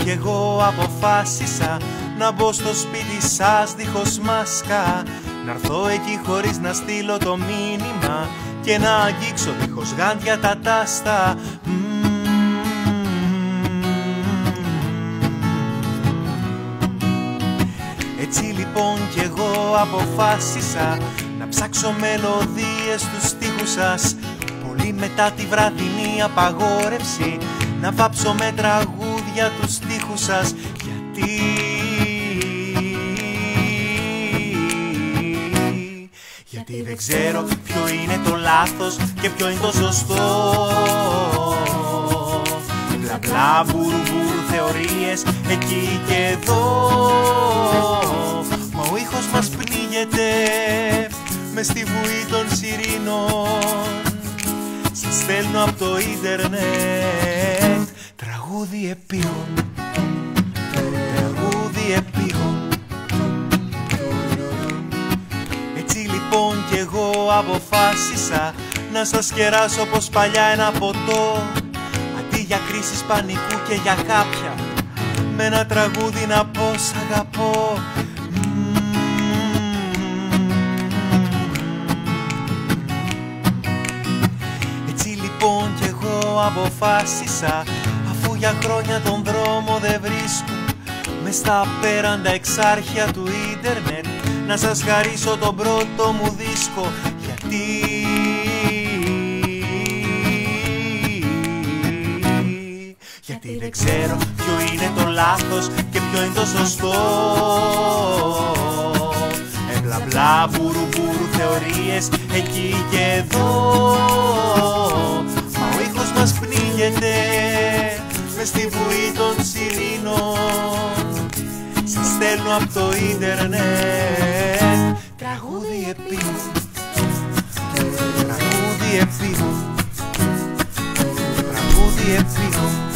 κι εγώ αποφάσισα να μπω στο σπίτι σας δίχως μάσκα, να έρθω εκεί χωρίς να στείλω το μήνυμα και να αγγίξω δίχως γάντια τα τάστα. Έτσι λοιπόν κι εγώ αποφάσισα να ψάξω μελωδίες στους στίχους σας, πολύ μετά τη βραδινή απαγόρευση να βάψω με τραγούδια τους στίχους σας. Γιατί δεν ξέρω ποιο είναι το λάθος και ποιο είναι το σωστό. Μπλα μπλα μπουρου θεωρίες εκεί και εδώ, μα ο ήχος μας πνίγεται μες στη βουή των σιρήνων. Σας στέλνω από το ίντερνετ τραγούδι επίγον, τραγούδι επίγον. Έτσι λοιπόν κι εγώ αποφάσισα να σας κεράσω πως παλιά ένα ποτό, αντί για κρίσεις πανικού και για κάποια, με ένα τραγούδι να πω σ' αγαπώ. Έτσι λοιπόν κι εγώ αποφάσισα, αφού για χρόνια τον δρόμο δεν βρίσκω μες στα απέραντα εξάρχεια του ίντερνετ, να σας χαρίσω τον πρώτο μου δίσκο. Γιατί δεν ξέρω ποιο είναι το λάθος και ποιο είναι το σωστό. Μπλα μπλα μπουρου μπουρου θεωρίες εκεί και εδώ, μα ο ήχος μας πνίγεται μες στη βουή των σιρήνων. Σας στέλνω από το ίντερνετ τραγούδι επίγον, τραγούδι επίγον, τραγούδι επίγον.